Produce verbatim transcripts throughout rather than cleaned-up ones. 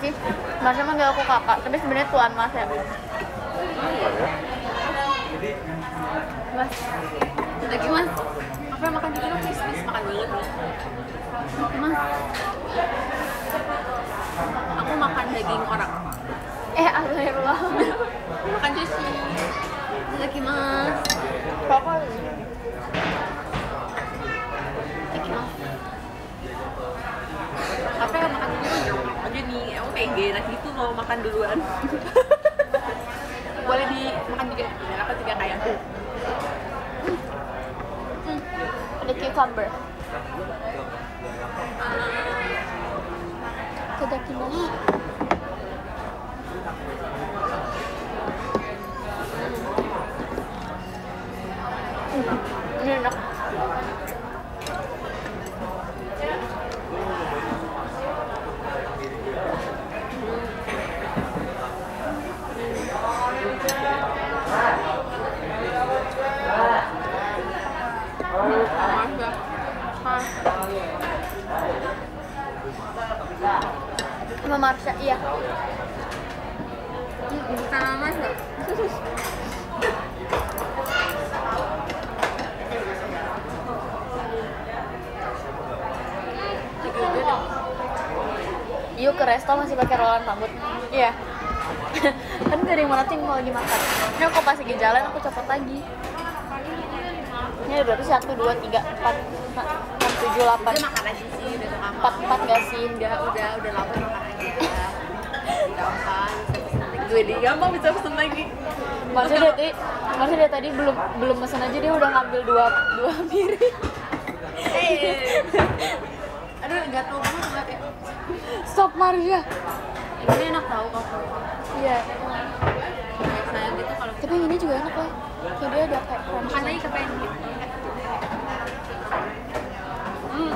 sih? Masnya manggil aku kakak, tapi sebenarnya tuan mas ya. Mas, lagi mas, apa makan dulu dong, please, please, makan dulu nih. Mas, aku makan daging orang. Eh, alhamdulillah. Makan sushi. Lagi mas. Papa. Lagi mas. Apa yang makan dulu? Aja nih, aku kayak gak enak gitu mau makan duluan. Boleh dimakan juga, biar aku juga kayak aku. Ada cucumber. Tadakimasu. Ini enak. Sama Marsha, iya. Sama mas nggak? Yuk ke resto masih pakai rolan rambut. Iya. Kan gak ada yang merhatiin kalau lagi makan. Ini aku pas lagi jalan aku copot lagi. Ini ada berapa sih? Satu, dua, tiga, empat, enam, tujuh, delapan. Udah makan aja sih, udah sama. Empat, empat gak sih? Udah, udah, udah lapar makan aja. Gampang, bisa pesen lagi. Gue di gampang bisa pesen lagi. Maksudnya dia tadi, maksudnya dia tadi belum belum pesen aja dia udah ngambil dua dua piring. Eh, aduh nggak tahu banget nggak kayak. Stop Marsha. Ini enak tau kok. Iya. Kayak saya gitu kalau Tapi yang ini juga enak lah. Kayak dia ada kayak crunch. makan lagi kepengen gitu. Hmm.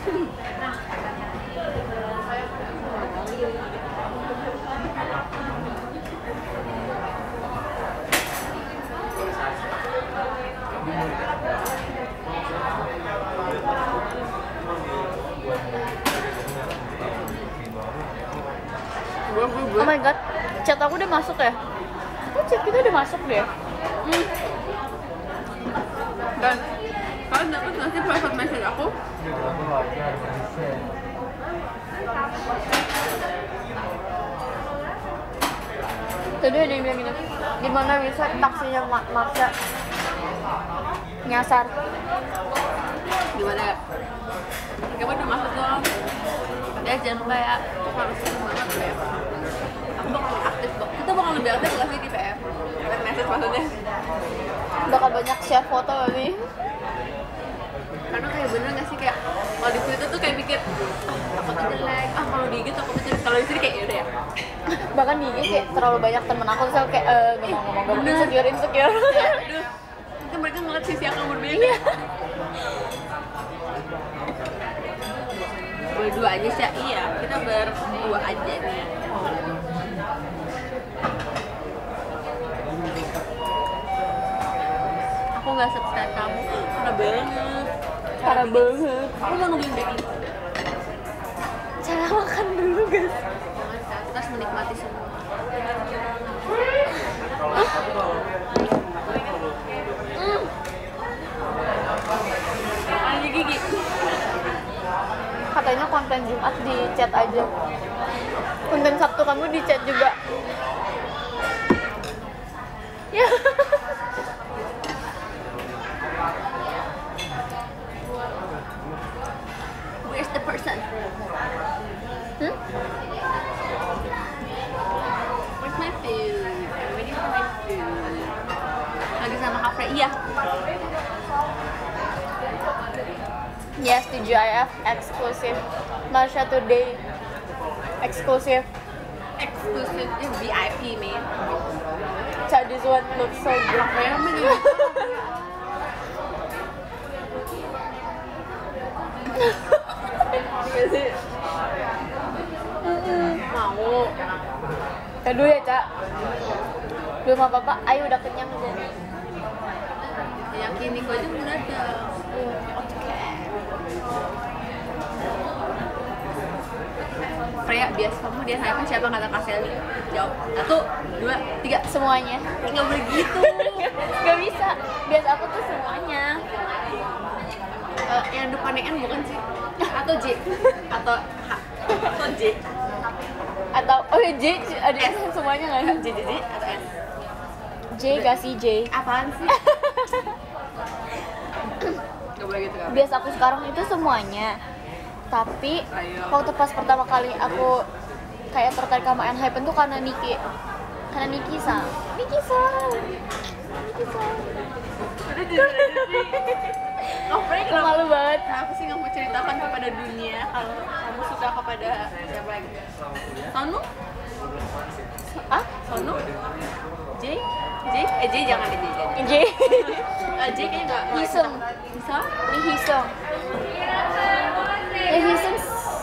Oh my god, chat aku udah masuk ya? Kok chat kita udah masuk deh? Hmm. Dan kalian dapat nggak sih private message aku? Tadi ada yang bilang gini, gimana bisa taksinya Ma- Marsha nyasar? Gimana ya? Kamu udah masuk dong. Ya jangan lupa ya, harus sering banget P M. Aku bakal lebih aktif kok. Kita bakal lebih aktif nggak sih di P M? Private message maksudnya. Bakal banyak share foto gak sih? Karena kayak bener nggak sih, kayak kalau di Twitter tuh kayak mikir ah takutnya jelek, ah kalau di I G takutnya jelek, kalau di sini kayak yaudah ya. Bahkan di I G kayak terlalu banyak temen aku selalu kayak eh gak mau ngomong, gak mau insecure, insecure. Ya, aduh, nanti mereka ngeliat sisi aku yang berbeda. Berdua aja sih, iya kita berdua aja nih. Aku nggak subscribe kamu, parah banget. Parah banget. Aku udah nungguin baby. Cara makan dulu guys. Kita harus menikmati semua. Hmm. Lagi gigi. Katanya konten Jumat di chat aja. Konten Sabtu kamu di chat juga. Ya. Where's the person? Hmm? Where's my food? I'm waiting for my food. Lagi sama Kak Frey, iya. Yes, to G I F exclusive. Marsha today exclusive. Exclusive, it's V I P man. Chat, this one looks so good. Apa yang namanya? Iya sih. Mau. Aduh ya, Cak. Belum apa-apa, ayo udah kenyang aja. Yang kini kok aja udah ada. Oke. Freya, bias kamu dia sayang siapa kata Kak Selly? Jawab. Satu, dua, tiga. Semuanya. Nggak boleh gitu. Gak bisa. Bias aku tuh semuanya. Uh, yang depannya N bukan sih? Atau J? Atau H? Atau J? Atau oh J, ada S semuanya nggak? J, J, J atau S? J gak sih J? Apaan sih? Gak boleh gitu kan? Bias aku sekarang itu semuanya. Tapi Ayo. waktu pas pertama kali aku kayak tertarik sama Enhypen tuh karena Niki. Karena Niki sang. Niki sang. Niki sang. Udah jadi Oh, Frank, Aku malu banget. Kenapa sih nggak mau ceritakan kepada dunia kalau kamu suka kepada siapa lagi? Sonu? Ah? Sonu? J? J? Eh J jangan deh J. J. Uh, J kayaknya nggak. nggak Hisung. kita- Bisa? Lee Hisung. Lee Hisung.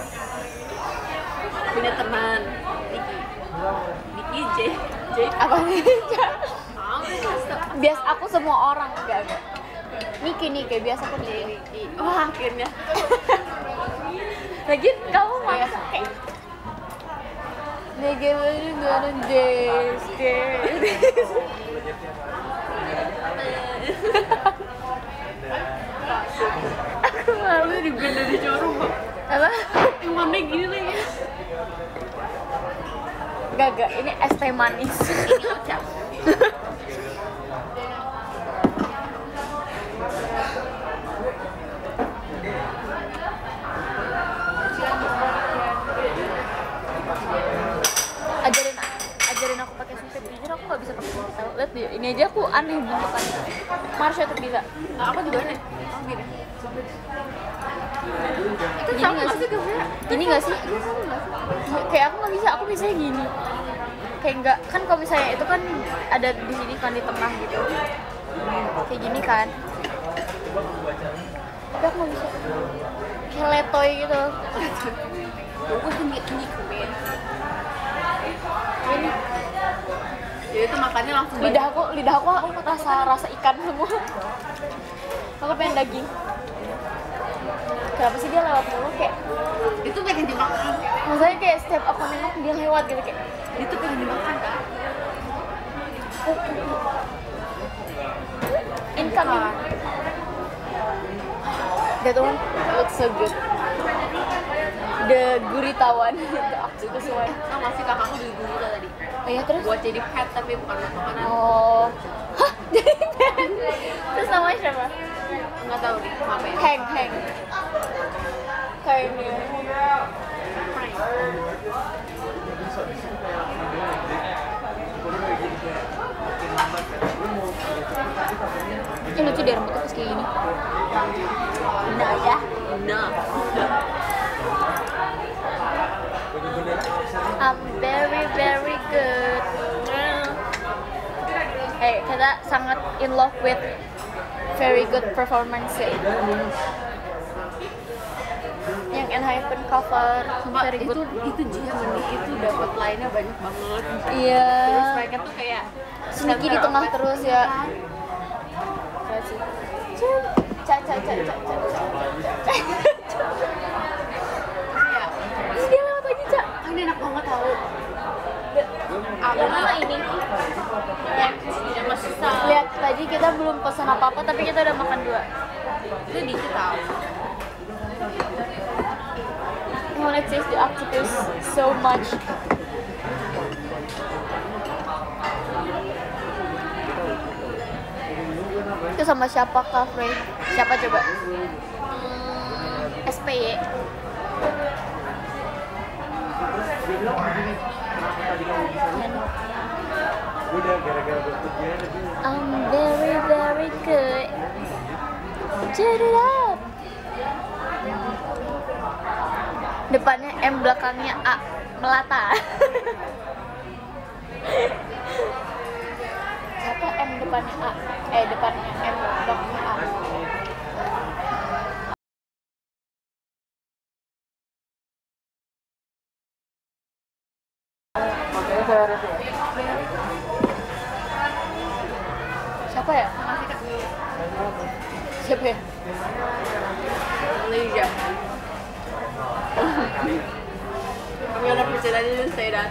Punya teman. Niki. Niki J. J. Apa sih? Ah, masa? Bias aku semua orang enggak enggak. Niki nih kayak biasa aku Niki. Niki. Wah akhirnya. Lagi kamu masa kayak Niki baru baru des des. Aku malu di band dari showroom. Apa? Emangnya gini lagi. Gak gak, ini es teh manis. Ini Ocha. ajarin ajarin aku pakai sumpit, jujur aku nggak bisa pakai sumpit. Lihat deh, ini aja aku aneh bentukannya. Marsha tuh bisa. Nah, aku juga nih. Oh, gini. Itu Gini sama nggak nggak sih? sih gambarnya? Gini nggak sih? Kayak aku nggak bisa, aku biasanya gini. Kayak nggak, kan kalau misalnya itu kan ada di sini kan di tengah gitu. Kayak gini kan. Tapi aku nggak bisa. Kayak letoy gitu. Aku tinggi tinggi kemen. Ini Jadi itu makannya langsung banyak. lidah aku, lidah aku, aku rasa rasa ikan semua. Aku pengen daging. Kenapa sih dia lewat mulu kayak? Itu pengen dimakan. Maksudnya kayak setiap aku nengok dia lewat gitu kayak. Itu pengen dimakan kan? Incoming. That one looks so good. The guritawan, the octopus one. Tau nggak sih kakakku beli guru tadi? Oh ya terus? Buat jadi pet tapi bukan buat makanan. Oh, hah? Jadi band? Terus namanya siapa? Nggak tahu nih, apa ya? Heng, Heng. Kayak ini. Ini lucu deh rambutnya pas kayak gini. Nah ya. Nah. I'm very very good. Eh, kita sangat in love with very good performance. Yang Enhypen cover Sumpah, very itu good. itu Jia Menik itu dapat lainnya banyak banget. Iya. Terus mereka tuh kayak Sedikit di tengah terus ya. Lihat sih. Ca ca ca ca ca. Iya. Terus dia lewat lagi, Ca. Ah, ini enak banget tahu. Yang mana ini? Ya masih tahu. Lihat tadi kita belum pesan apa-apa tapi kita udah makan dua. Itu dikit tahu. I wanna taste the octopus so much. Itu sama siapa Kak Frey? Siapa coba? Hmm, S P Y. I'm very very good. Cheer it up. Depannya M, belakangnya A, melata. Siapa M depannya A? Eh depannya M, belakangnya A. Siapa ya? Siapa ya? Malaysia. I'm gonna pretend I didn't say that.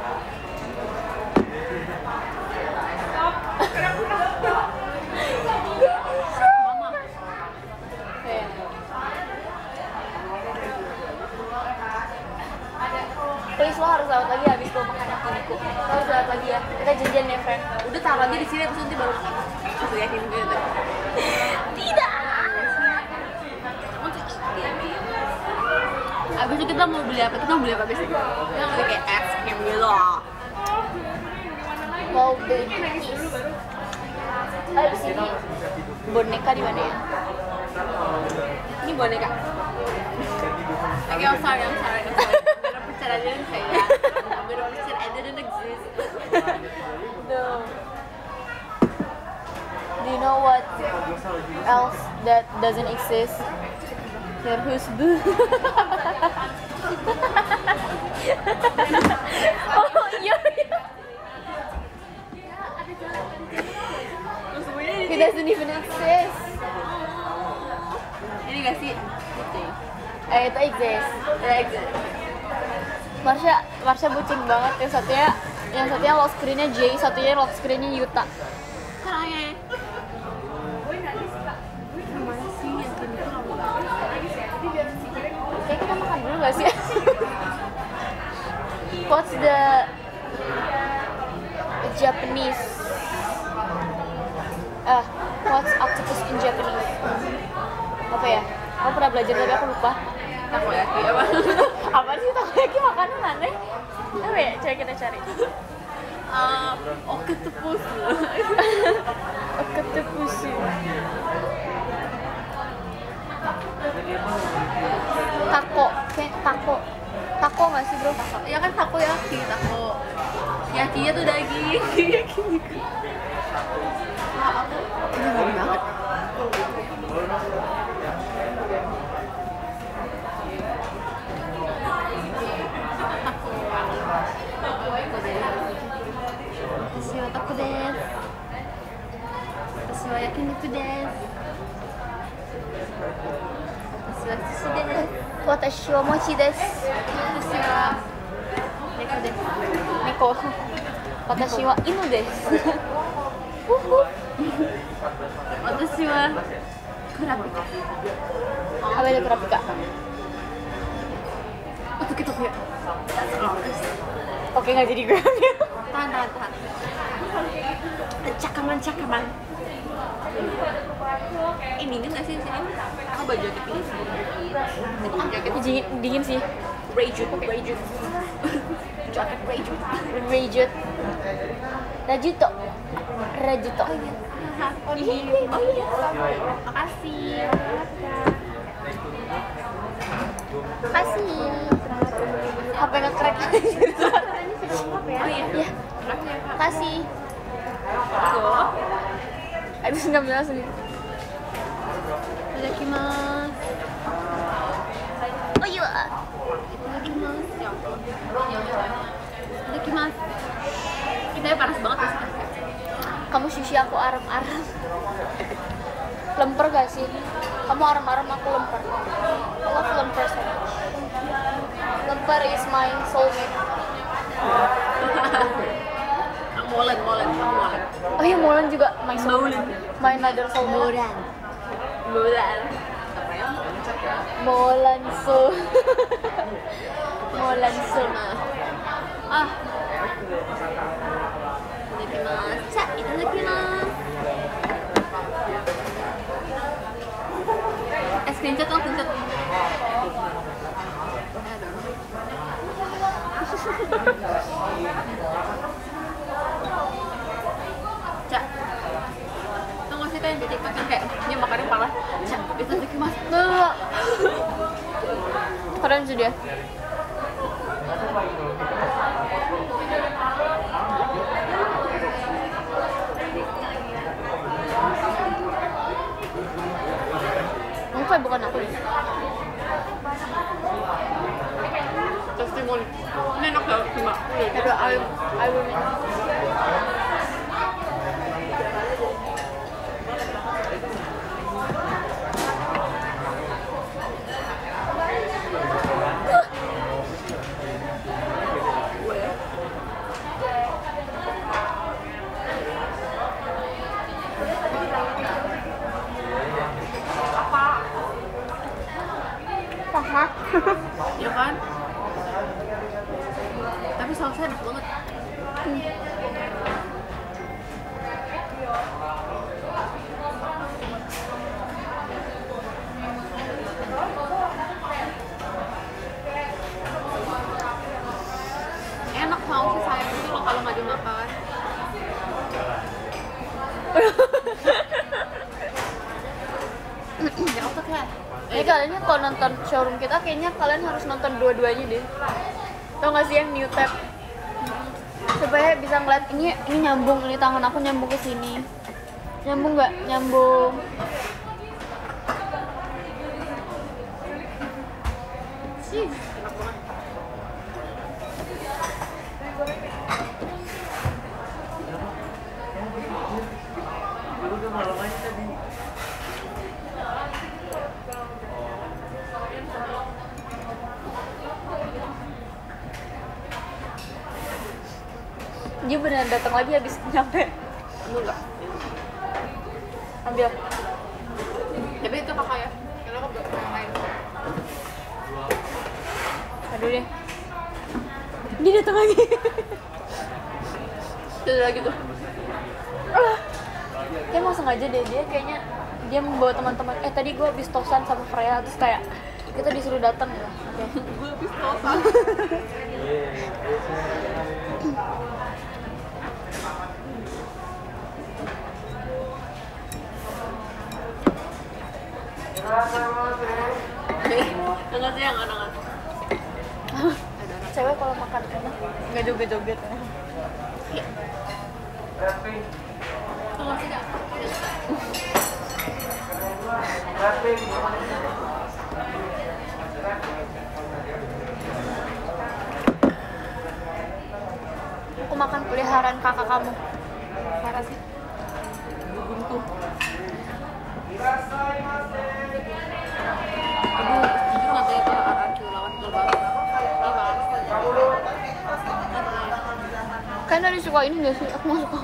Mama. Oke. Please lo harus lewat lagi habis lo makan yakiniku. Lo harus lewat lagi ya. Kita janjian ya, friend. Udah taruh aja di sini terus nanti baru makan. Aku yakin gitu. Tidak. Abis itu kita mau beli apa? Kita mau beli apa abis itu? Kita mau beli kayak es krim gitu. Mau beli cookies. Oh, di sini boneka di mana ya? Ini boneka. Oke, I'm sorry, I'm sorry, I'm sorry. I'm gonna pretend I didn't say that. I'm gonna pretend I didn't exist. No. Do you know what else that doesn't exist? Your husband. Oh iya. It doesn't even exist. Ini gak sih? Eh itu exist. Ya, exist. Marsha, Marsha bucin banget. Yang satunya, yang satunya lock screennya Jay, satunya lock screennya Yuta. Karanya. Mana sih yang kini tuh lama banget? Kayak kita makan dulu gak sih? What's the Japanese? Ah, what's octopus in Japanese? Apa ya? Aku pernah belajar tapi aku lupa. Takoyaki apa? Apa sih takoyaki makanan aneh? Apa ya? Coba kita cari. Uh, octopus. Octopus. Tako, kayak tako. Tako nggak sih bro? Tako. Ya kan takoyaki, tako. Yakinya tuh daging. Ah, aku ini ngeri banget. Watashi wa tako desu. Watashi wa yakiniku desu. Watashi wa sushi desu. Watashi wa mochi desu. Watashi wa neko desu. Neko. Watashi wa inu desu. Watashi wa kurapika. Apa itu kurapika? Untuk kita punya. Oke, nggak jadi gue ambil. Tahan, tahan, tahan. Cakaman, cakaman. Ini dingin nggak sih di sini? Aku baju jaket ini. Ini jaket Dingin, dingin sih. Rayjut, Rayjut. Jaket Rayjut. Rejut. Rajuto. Rajuto. Oh iya. Oh iya. Makasih. Makasih. H P nge-crack. Oh iya. Ya, makasih. Go. Habis ngambil langsung. Itadakimasu. Oh iya. Itadakimasu. Ya ampun. Itadakimasu. Kita panas banget ya. Kamu sushi, aku arem-arem. Lemper gak sih? Kamu arem-arem, aku lemper. I love lemper so much. Lemper is my soulmate. Molen, molen, molen. Oh iya, Molan juga my soulmate. Molan. My another soulmate. Molen. Molen. Apa ya? Molan so. Molan so. Ah. Itadakimasu. Ca, itadakimasu. Eh, screenshot dong, screenshot. Cak, tau gak sih kayak yang di TikTok yang kayak dia makannya parah. Cak, itadakimasu. Tuh. Keren sih dia. Mungkin bukan aku ya. Testimoni. Ini enak gak? Cuma. Aduh, I, I will make. sausnya enak banget. Hmm. Enak mau sih sayang itu loh kalau nggak dimakan. Ya otak ya. Ini kalian kalau nonton showroom kita kayaknya kalian harus nonton dua-duanya deh. Tau gak sih yang new tab? Supaya bisa ngeliat ini ini nyambung, ini tangan aku nyambung ke sini. Nyambung nggak? Nyambung. Sih, enak banget. Dia beneran datang lagi habis nyampe. Enggak. Ambil. Tapi itu kakak ya. Karena aku belum yang lain. Aduh deh. Dia datang lagi. Itu lagi tuh. Dia mau sengaja deh, dia kayaknya dia membawa teman-teman. Eh tadi gue habis tosan sama Freya terus kayak kita disuruh datang ya. Oke. Gue habis total. Enggak sih yang anak-anak. Cewek kalau makan enak nggak joget-joget. Iya. Enggak sih enggak. Aku makan peliharaan kakak kamu. Parah sih. Buntu. Aduh, jujur nggak kayak peliharaan tuh lawan kerbau. Kalian dari suka ini nggak sih? Aku nggak suka.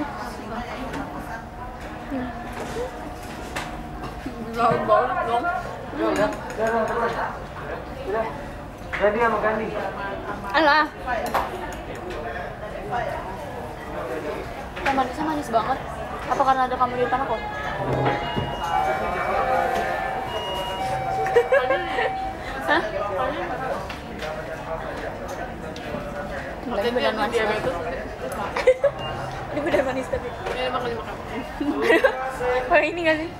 Hmm. Lawan banget dong. Udah, udah, udah. Udah. Jadi sama Gandhi. Alah. Teh manisnya manis banget. Apa karena ada kamu di depan aku? Hah? Ini beneran manis banget. Ini beneran manis tapi. Ya makan makan. Oh ini nggak sih?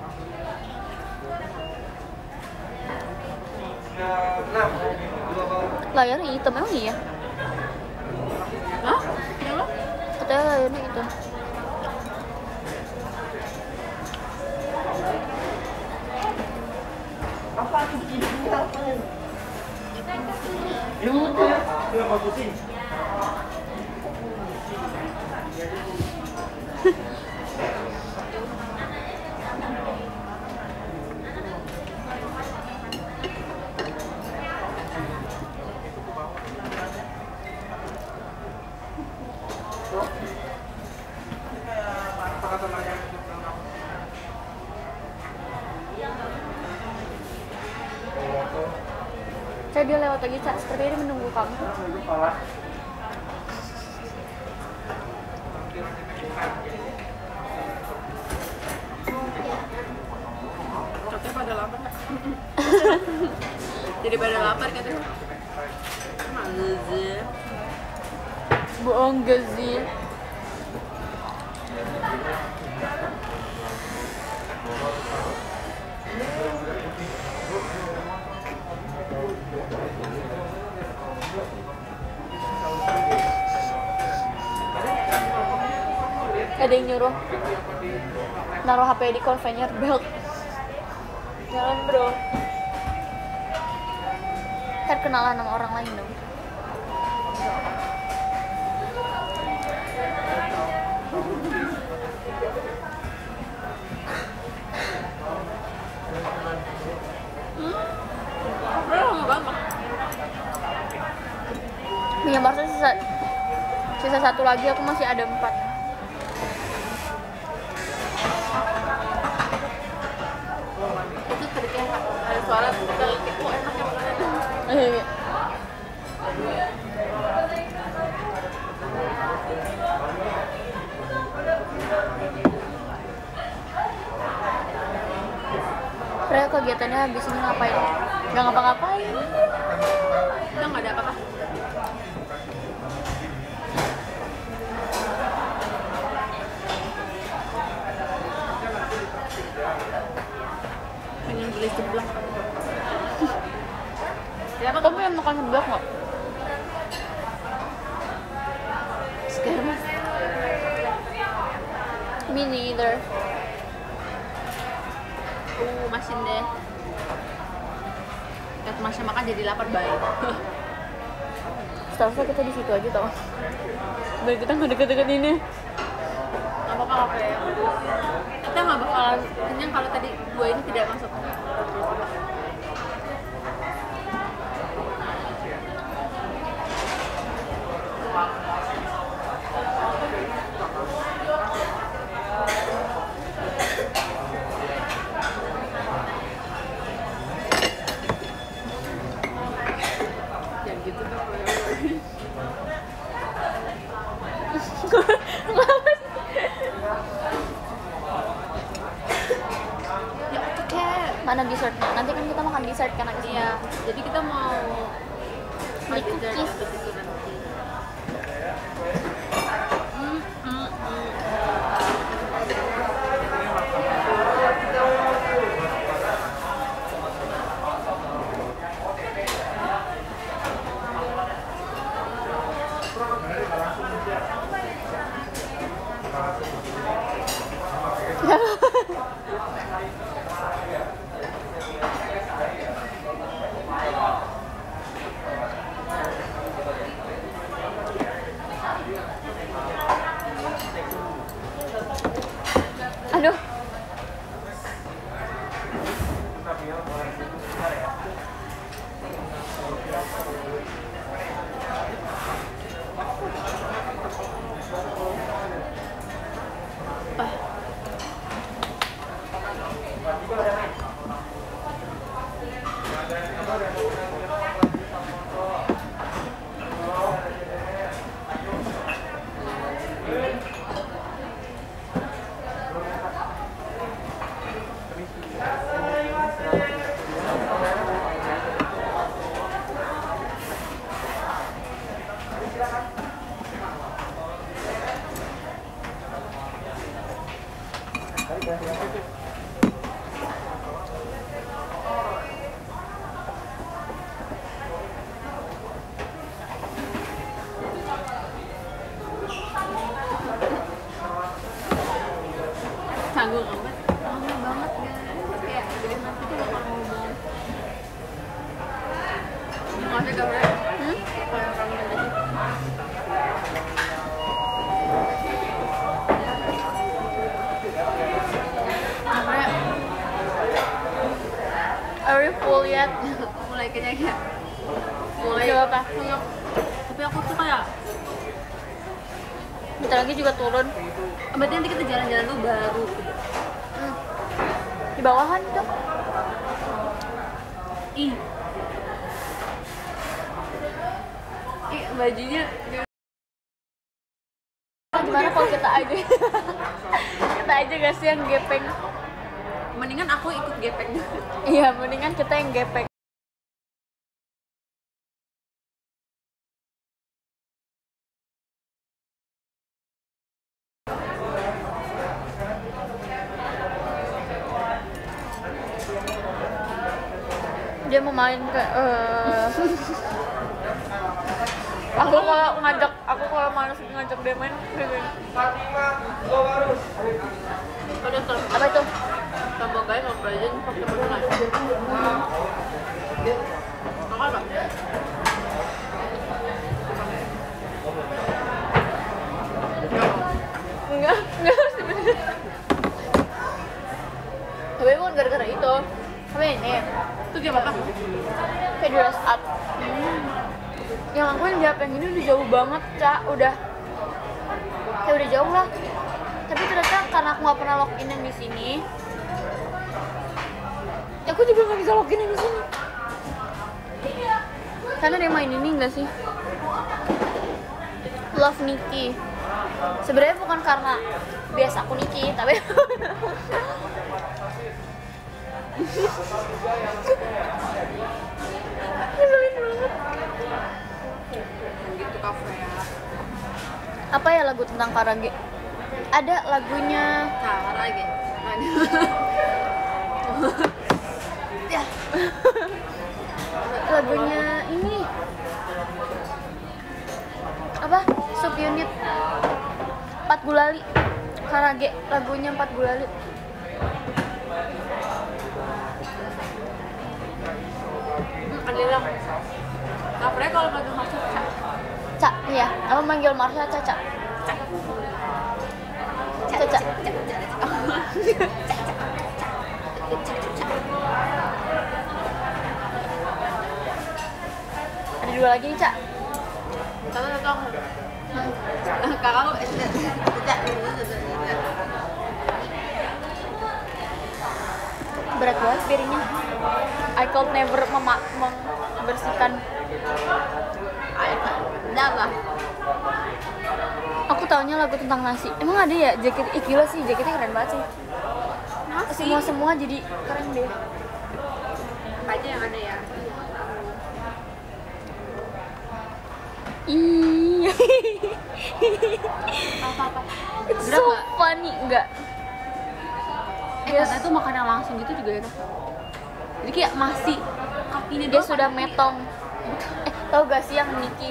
Layarnya hitam emang iya? Hah? Kenapa? Katanya layarnya hitam. Ya udah, udah bagusin. Saya dia lewat lagi, Cak. Seperti ini menunggu kamu. Katanya pada lapar nggak? Jadi pada lapar katanya. Males. Bohong gak sih? Ada yang nyuruh naruh H P di conveyor belt. Jangan bro. Kan kenalan sama orang lain dong. Udah lama banget. Minyak barsnya sisa, sisa satu lagi, aku masih ada empat. Itu tadi kayak ada suara kok enak ya makanannya. Eh, kegiatannya habis ini ngapain? Nggak ngapa-ngapain. Kita nggak ada apa-apa. Pengen beli seblak. Siapa kamu yang makan seblak nggak? Sekarang mas. Me neither. Uh, masin deh. Lihat masnya makan jadi lapar baik. Setelah kita di situ aja tau. Biar kita nggak deket-deket ini. Nggak apa-apa apa ya. Kita nggak bakalan kenyang kalau tadi dua ini tidak masuk. Jangan gitu dong. Ya oke. Mana dessert? Nanti kan kita makan dessert kan abis ini. Iya, jadi kita mau Beli mau dessert cookies. abis itu nanti. Hmm, hmm, hmm. Aduh. Canggung banget. Canggung banget guys. Kayak jadi nanti tuh bakal ngomong. Makasih gambar. Hmm? Kayak orang yang tadi. Kayak Are you full yet? mulai kenyang ya. Mulai. Coba apa? Kenyang. Tapi aku tuh kayak Bentar lagi juga turun. berarti nanti kita jalan-jalan dulu baru. Hmm. Di bawahan tuh. Ih. Ih, bajunya Gimana kalau kita aja? Kita aja gak sih yang gepeng? mendingan aku ikut gepeng. Iya, mendingan kita yang gepeng. Dia mau main ke eh aku kalau ngajak aku kalau malas ngajak dia main kayak gini. Udah terus Apa itu? tambah guys mau belajar pakai berenang. Makan nggak? Enggak, enggak sebenarnya. Tapi bukan gara-gara itu. Tapi ini Itu gimana? kayak dress up. Yang aku yang jawab yang ini udah jauh banget, Cak. Udah kayak udah jauh lah. Tapi ternyata karena aku nggak pernah login yang di sini, ya aku juga nggak bisa login yang di sini. Karena dia main ini nggak sih? Love Nikki. Sebenarnya bukan karena biasa aku Nikki, tapi Nyebelin banget. Gitu kafe ya. Apa ya lagu tentang karage? Ada lagunya. Karage. Ya. Lagunya ini apa? Subunit empat Gulali. Karage lagunya empat Gulali. Hmm, ada yang Kapre kalau manggil masuk Ca. Ca, iya. Aku manggil Marsha Caca. Ca. Caca. Ada dua lagi nih, Ca. Satu satu. Kakak lu Berat banget piringnya. I could never mema- membersihkan. Udah apa? Aku taunya lagu tentang nasi. Emang ada ya jaket? Ih gila sih, jaketnya keren banget sih. Nasi. Semua semua jadi keren deh. Apa aja yang ada ya? Ih. Apa-apa? It's Berat so nggak? funny enggak? Eh katanya tuh makan yang langsung gitu juga enak. Jadi kayak masih kakinya Dia doang sudah kan? metong. Eh, tau gak sih yang Niki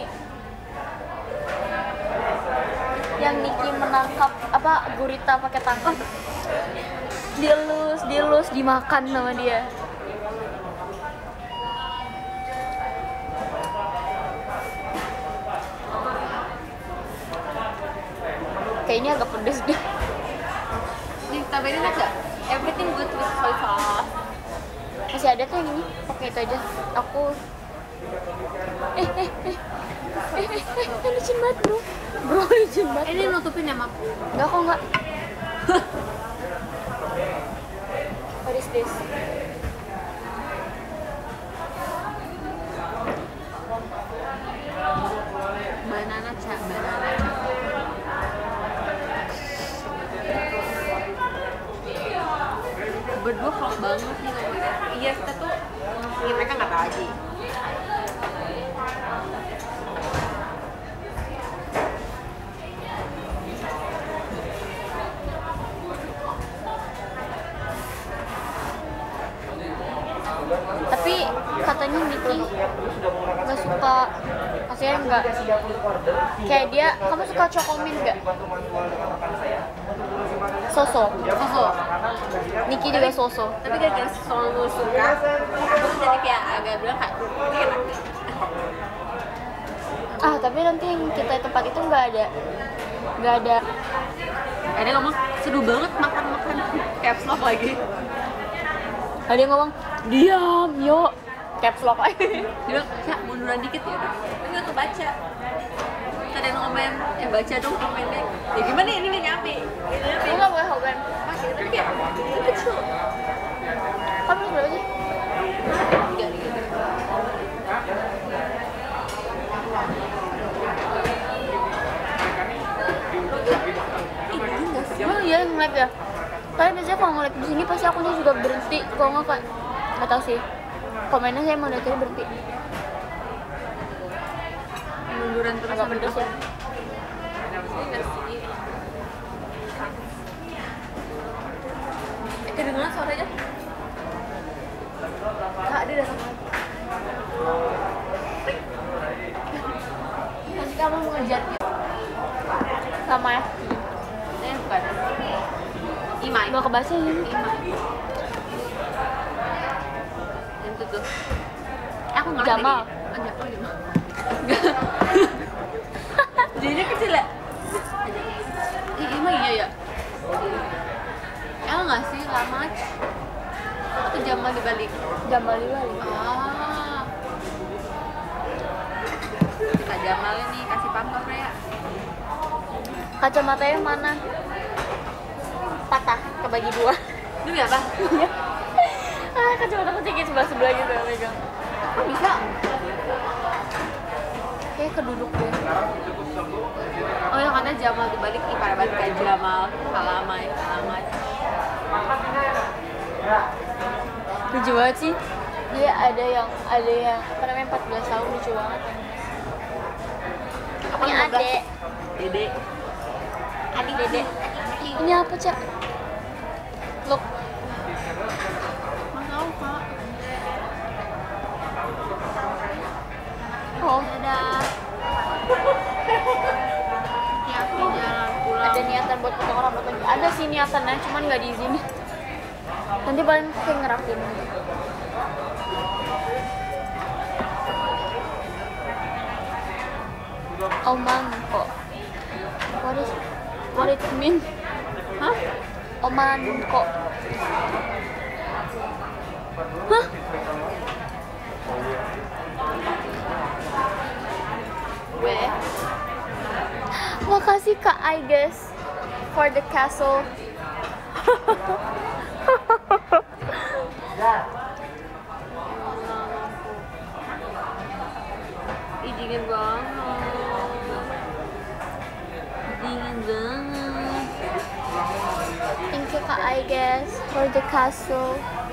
yang Niki menangkap apa gurita pakai tangan? Dilus, dilus dimakan sama dia. Kayaknya agak pedes deh. Nih, tambahin enak gak? Everything good with soy sauce. Masih ada tuh yang ini, pakai itu aja. Aku eh eh eh eh eh eh, eh licin banget bro, bro licin banget. Eh, ini nutupin ya, Map? Enggak kok enggak. What is this? Banana Ca, banana Ca. Berdua klop banget nih ngomongnya. Iya, kita tuh ya, mereka nggak tahu aja. Tapi katanya Niki nggak suka, maksudnya nggak kayak dia. Kamu suka cokomin nggak? Soso. Soso. Niki juga soso. Tapi gara-gara selalu suka, aku tuh jadi kayak agak bilang kayak "Ini enak." Ah tapi nanti yang kita tempat itu nggak ada, nggak ada. Ada ngomong seru banget makan-makan caps lock lagi. Ada yang ngomong diam yuk, caps lock aja. Dia bilang, "Cak, munduran dikit ya udah." Tapi aku baca. Ada yang komen, "Eh baca dong komennya." Ya gimana ini nggak nyampe? Ini nyampe. Kamu nggak boleh Hogan. Masih tapi kayak itu kecil. Kamu berapa sih? Enggak nih. Oh iya nge-lag ya. Tapi biasanya kalau nge-lag di sini pasti akunya juga berhenti. Kalau nggak kan nggak tahu sih. Komennya saya mau lihatnya berhenti. Munduran terus Agak sama pedes dia. ya. Ini nasi. Eh, kedengeran suaranya? Kak, dia datang lagi. Nanti kamu mau ngejar sama ya? Eh, bukan. Imai. Nggak kebaca ya? Imai. Yang itu tuh. Eh, aku ngerti. Jamal. Oh, Jamal. Jamal. Jadinya kecil ya? Ih, emang iya ya? Emang nggak sih lama? Itu Jamal dibalik. Jamal Liwali. Ah. Kita Jamal nih kasih pangkal ya. Kacamatanya mana? Patah, kebagi dua. Demi apa? Iya. Ah, kacamata aku tinggi sebelah sebelah gitu ya megang. Kok bisa? Kayak keduduk deh. Oh yang ada Jamal dibalik, ih parah banget kayak Jamal, Kalamai, Kalamai. Lucu banget sih. Dia ada yang ada yang apa namanya empat belas tahun, lucu banget. Apa Ini lima belas? adek. Dede. Adik dede. Ini apa cak? Look. Nggak tahu kak. Oh. Dadah. Hati-hati jalan pulang. Ada niatan buat potong rambut lagi. Ada sih niatannya, cuman nggak diizinin. Nanti paling kayak ngerapin. Omanko. What is what it mean? Hah? Omanko. Hah? Gue. Makasih Kak I guess for the castle. Ih, dingin banget. Dingin banget. Thank you Kak I guess for the castle.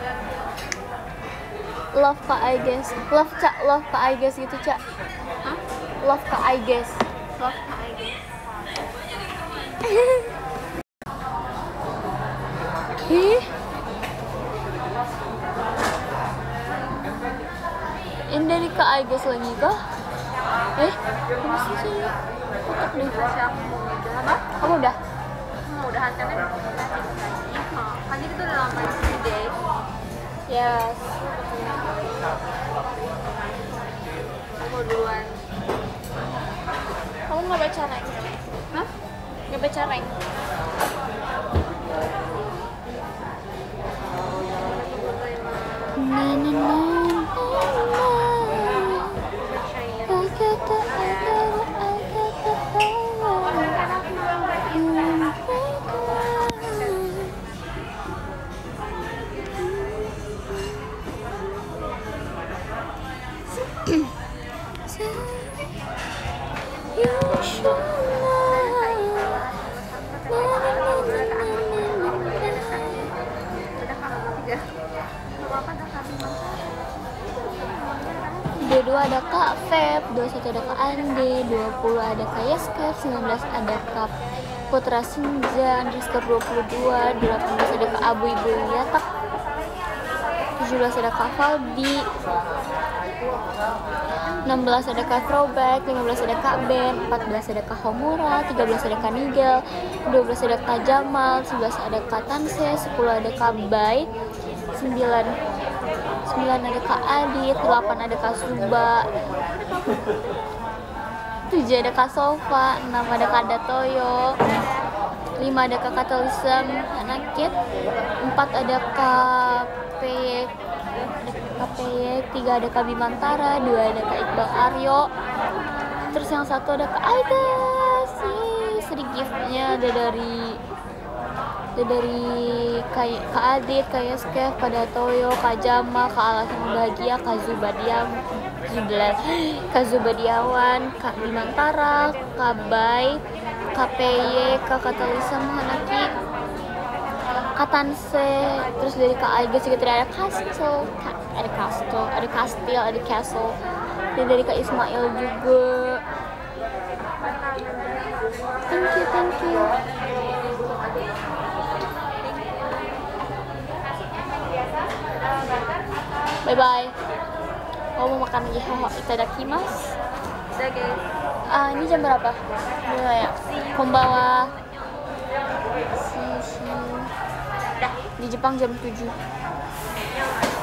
Love Kak I guess. Love Cak, love Kak I guess gitu Cak. Hah? Love Kak I guess. Love Kak Aige. Ih. Ini dari Kak I guess lagi kah? Eh, apa sih sih? Kotak deh. Masih aku mau udah apa? Kamu udah? Mau udahan kan ya? Kan kita udah lama di sini deh. Yes. Aku mau duluan. Kamu nggak baca rank? Hah? Nggak baca rank? Na na na na na. I got the, I got the, I got the power. You make it. You should know. Na na na na na na. Udah kakak tiga. Apa apa dah kami dua puluh dua ada Kak Feb, dua puluh satu ada Kak Ande, dua puluh ada Kak Yesker, sembilan belas ada Kak Putra Sinja, underscore dua puluh dua, delapan belas ada Kak Abu Ibu Yatak, tujuh belas ada Kak Faldi, enam belas ada Kak Throwback, lima belas ada Kak Ben, empat belas ada Kak Homura, tiga belas ada Kak Nigel, dua belas ada Kak Jamal, sebelas ada Kak Tanse, sepuluh ada Kak Bay, sembilan sembilan ada Kak Adit, delapan ada Kak Suba, tujuh ada Kak Sofa, enam ada Kak Datoyo, lima ada Kak Katolisem Anakit, empat ada Kak P ada Kak P Y, tiga ada Kak Bimantara, dua ada Kak Iqbal Aryo, terus yang satu ada Kak Aida sih, sedih giftnya ada dari ada dari Kak Kak Adit, Kak Yesker, Kak Datoyo, Kak Jamal, Kak Alasan Bahagia, Kak Zubadiam, Zubla, Kak Zubadiawan, Kak Bimantara, Kak Bay, Kak P Y, Kak Katalisa Mahanaki, Kak Tanse, terus dari Kak Aiga juga ada Castle, ada Castle, ada Castle, ada Castle, dan dari Kak Ismail juga. Thank you, thank you. Bye bye. Oh, mau makan lagi, haha. Itadakimasu. udah guys. Ah, ini jam berapa? Udah ya. Konbawa. Si, si. Di Jepang jam tujuh.